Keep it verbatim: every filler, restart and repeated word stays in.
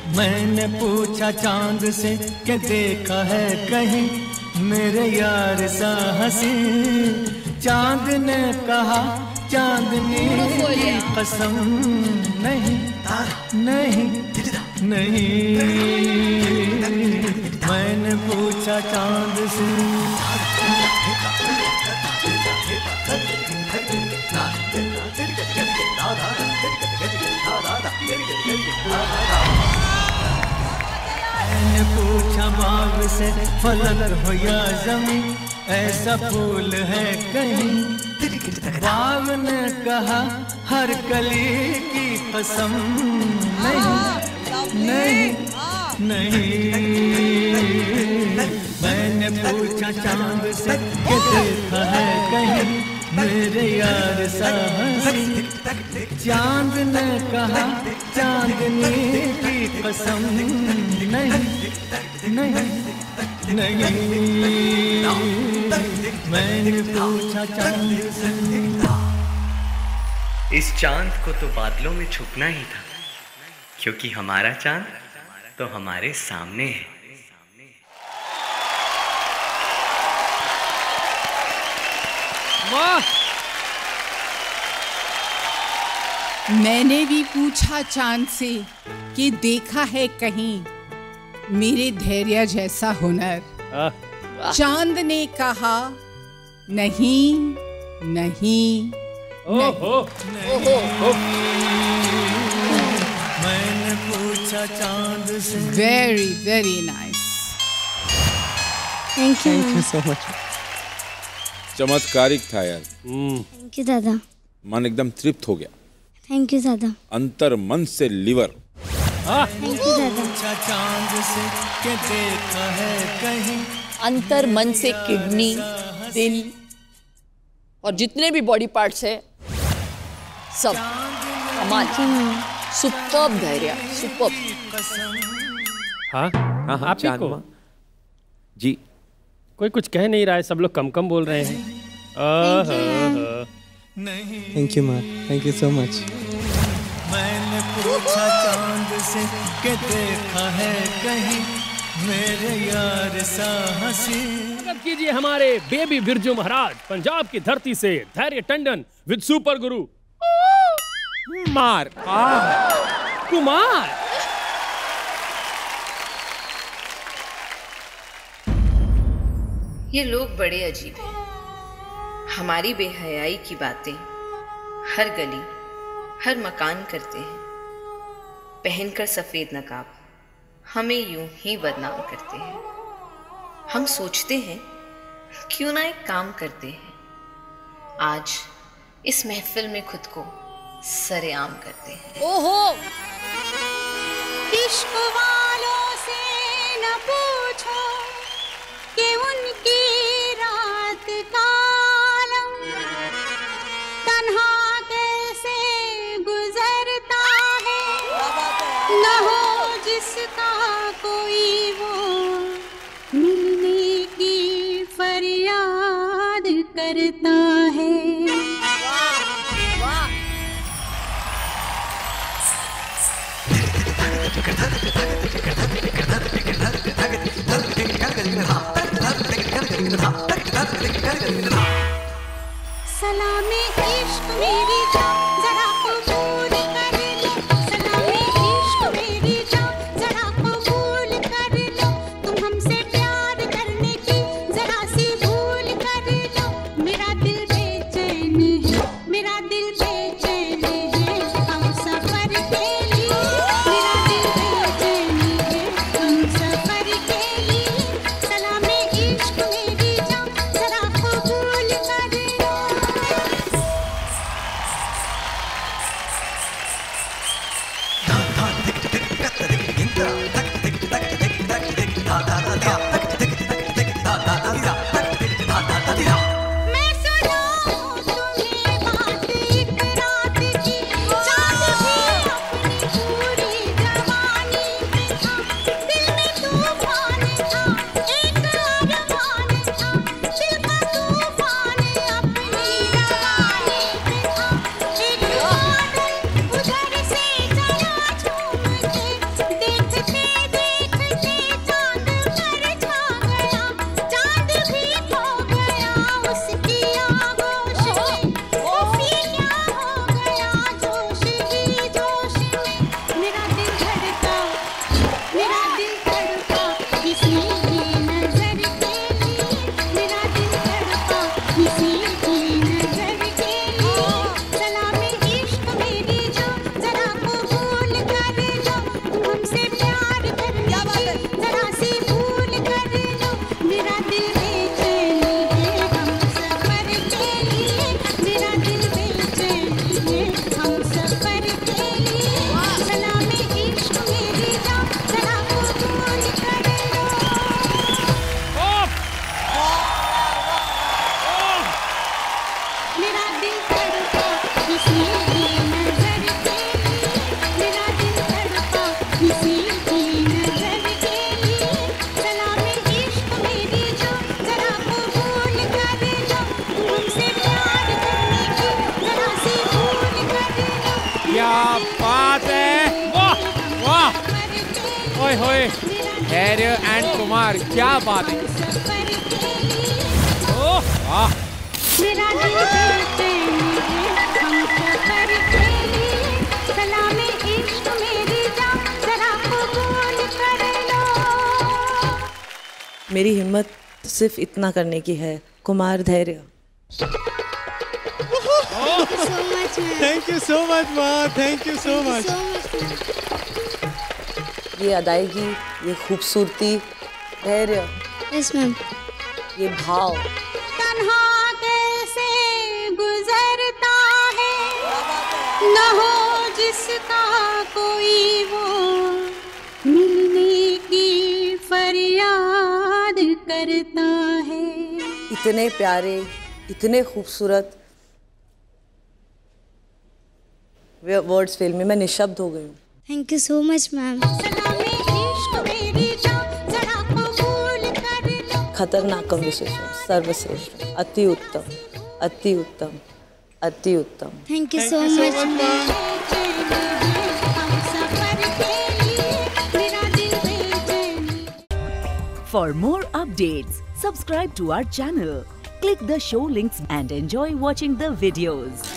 मैंने पूछा चांद से कि देखा है कहीं मेरे यार सा हंसी। चांद ने कहा चांदनी की कसम नहीं नहीं नहीं। मैंने पूछा चांद से। मैंने पूछा बाग से फलक हो या जमीन ऐसा फूल है कहीं। बाग ने कहा हर कली की कसम नहीं नहीं नहीं। मैंने पूछा चांद से कि देखा है कहीं मेरे यार सा हंसी। चांद ने कहा चांदनी की कसम नहीं नहीं नहीं। मैंने पूछा चांद से। इस चांद को तो बादलों में छुपना ही था, क्योंकि हमारा चांद तो हमारे सामने है। वाह! मैंने भी पूछा चांद से कि देखा है कहीं मेरे धैर्य जैसा हुनर। चांद ने कहा नहीं नहीं ओहो नहीं। मैंने पूछा चांद से। Very very nice. Thank you thank you so much. चमत्कारिक था यार। थैंक यू दादा। मन एकदम तृप्त हो गया। थैंक यू दादा। अंतर मन से लिवर। थैंक यू दादा। चांद से के देखा है कहीं। अंतर मन से किडनी, दिल और जितने भी बॉडी पार्ट्स है सब कमाल। सुपर्ब धैर्य, सुपर्ब। हाँ हाँ हाँ आप ही को जी। कोई कुछ कह नहीं रहा है, सब लोग कम कम बोल रहे हैं। थैंक यू माँ, थैंक यू सो मच। मैंने पूछा चांद से कि देखा है कहीं मेरे यार सा हंसी। स्वागत कीजिए हमारे बेबी बिरजू महाराज, पंजाब की धरती से धैर्य टंडन विद सुपर गुरु मार कुमार। ये लोग बड़े अजीब हैं। हमारी बेहयाई की बातें हर गली हर मकान करते हैं। पहनकर सफेद नकाब हमें यूं ही बदनाम करते हैं। हम सोचते हैं क्यों ना एक काम करते हैं, आज इस महफिल में खुद को सरेआम करते हैं। ओहो इश्क वालों से न पूछो कि उनकी रात कालम तन्हा कैसे गुजरता है। न हो जिसका कोई वो मिलने की फरियाद करता है। सलामे इश्क मेरी जान जरा कबूल कर लो। सलामे इश्क मेरी जान जरा कबूल कर लो। तुम हमसे प्यार करने की जरा सी भूल कर लो। मेरा दिल बेचैन है, मेरा दिल बेचैन है हम सफर के लिए। मेरा दिल बेचैन ओए होए, धैर्य एंड कुमार, क्या बात है। ओह वाह, मेरा दिल बेचैन है, हम सफर खेलिए, सलामे इश्क मेरी जान, जरा कबूल कर लो। मेरी हिम्मत सिर्फ इतना करने की है, Kumar Dhairya. Thank you so much माँ, थैंक यू सो मच। ये अदायगी, ये खूबसूरती, धैर्य, यस मैम, ये भाव। तन्हा कैसे गुजरता है, न हो जिसका कोई वो, मिलने की फरियाद करता है। इतने प्यारे, इतने खूबसूरत, वर्ड्स फेल में, मैं निशब्द हो गई हूँ। Thank you so much ma'am. खतरनाकम विशेषण, सर्वश्रेष्ठ, अति उत्तम, अति उत्तम, अति उत्तम। Thank you so much ma'am. For more updates, subscribe to our channel, click the show links and enjoy watching the videos.